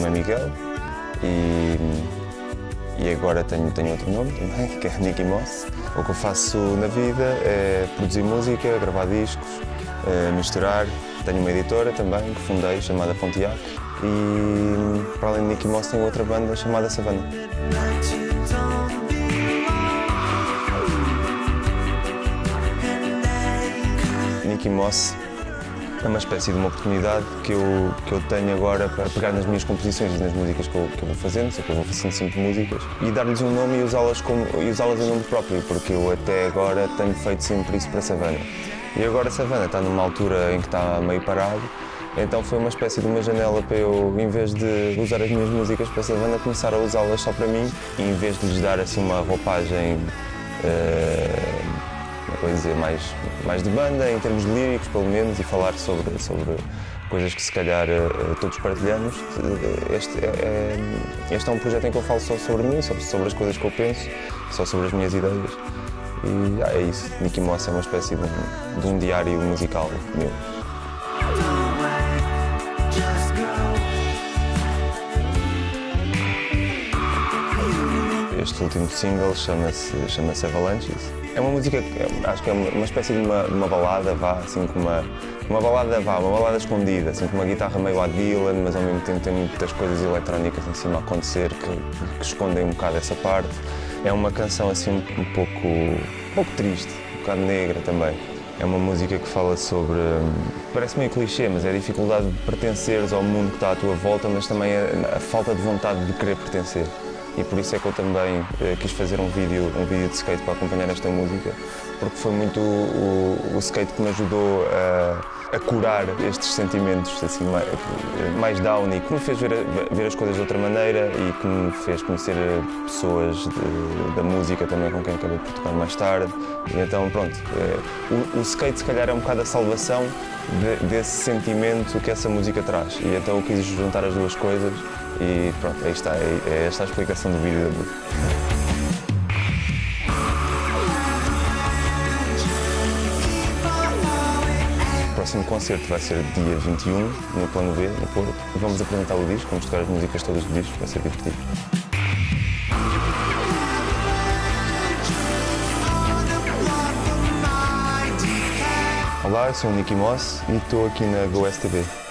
é Miguel e agora tenho outro nome também, que é Nicky Moss. O que eu faço na vida é produzir música, gravar discos, misturar. Tenho uma editora também que fundei, chamada Pontiac, e para além de Nicky Moss tenho outra banda chamada Savannah. Nicky Moss é uma espécie de uma oportunidade que eu tenho agora para pegar nas minhas composições e nas músicas que eu vou fazendo, que eu vou fazendo sempre músicas, e dar-lhes um nome e usá-las em nome próprio, porque eu até agora tenho feito sempre isso para Savannah. E agora Savannah está numa altura em que está meio parado, então foi uma espécie de uma janela para eu, em vez de usar as minhas músicas para Savannah, começar a usá-las só para mim, e em vez de lhes dar assim uma roupagem vou dizer, mais de banda, em termos líricos, pelo menos, e falar sobre coisas que se calhar todos partilhamos. Este é um projeto em que eu falo só sobre mim, sobre as coisas que eu penso, só sobre as minhas ideias. E é isso. Nicky Moss é uma espécie de um diário musical meu. Este último single chama-se Avalanches. É uma música que acho que é uma espécie de uma balada, assim, com uma balada escondida, assim, com uma guitarra meio a Dylan, mas ao mesmo tempo tem muitas coisas eletrónicas em cima a acontecer que escondem um bocado essa parte. É uma canção assim um pouco triste, um bocado negra também. É uma música que fala sobre, parece meio clichê, mas é a dificuldade de pertenceres ao mundo que está à tua volta, mas também a falta de vontade de querer pertencer. E por isso é que eu também quis fazer um vídeo de skate para acompanhar esta música, porque foi muito o skate que me ajudou a curar estes sentimentos assim, mais down, e que me fez ver as coisas de outra maneira e que me fez conhecer pessoas da música também com quem acabei por tocar mais tarde. E então pronto, o skate se calhar é um bocado a salvação desse sentimento que essa música traz, e então eu quis juntar as duas coisas. E pronto, aí está, é esta a explicação do vídeo da música. O próximo concerto vai ser dia 21, no Plano B, no Porto. Vamos apresentar o disco, vamos tocar as músicas todas do disco, vai ser divertido. Olá, eu sou o Nicky Moss e estou aqui na GoSTV.